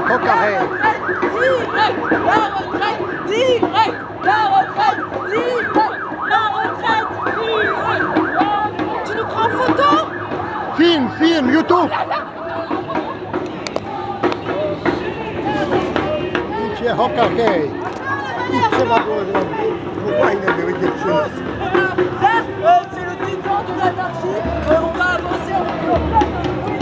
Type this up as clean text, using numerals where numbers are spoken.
Au carré. Direct, la retraite, direct, la retraite, direct, la retraite, direct. Tu nous prends en photo? Film, YouTube. Dice au carré. Dice ma cosa. Pourquoi il est de Là, c'est le détente de l'anarchie. On va avancer.